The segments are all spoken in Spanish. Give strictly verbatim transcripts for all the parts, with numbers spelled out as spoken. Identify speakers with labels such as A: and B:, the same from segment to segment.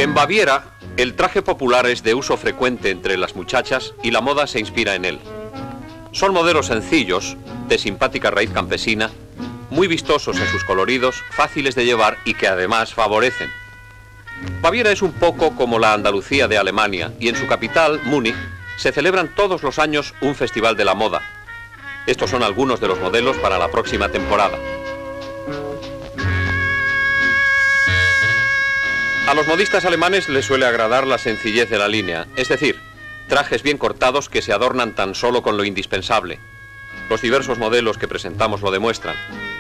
A: En Baviera, el traje popular es de uso frecuente entre las muchachas y la moda se inspira en él. Son modelos sencillos, de simpática raíz campesina, muy vistosos en sus coloridos, fáciles de llevar y que además favorecen. Baviera es un poco como la Andalucía de Alemania y en su capital, Múnich, se celebran todos los años un festival de la moda. Estos son algunos de los modelos para la próxima temporada. A los modistas alemanes les suele agradar la sencillez de la línea, es decir, trajes bien cortados que se adornan tan solo con lo indispensable. Los diversos modelos que presentamos lo demuestran.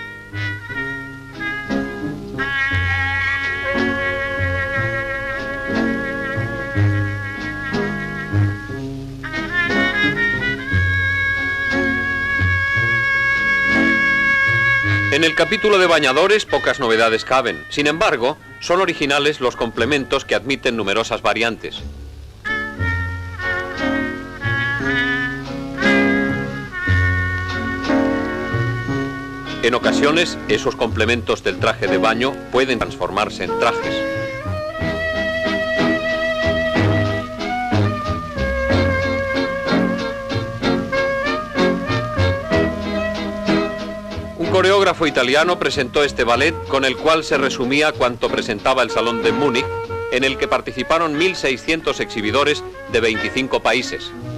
A: En el capítulo de bañadores pocas novedades caben. Sin embargo, son originales los complementos que admiten numerosas variantes. En ocasiones, esos complementos del traje de baño pueden transformarse en trajes. Un coreógrafo italiano presentó este ballet con el cual se resumía cuanto presentaba el Salón de Múnich, en el que participaron mil seiscientos exhibidores de veinticinco países.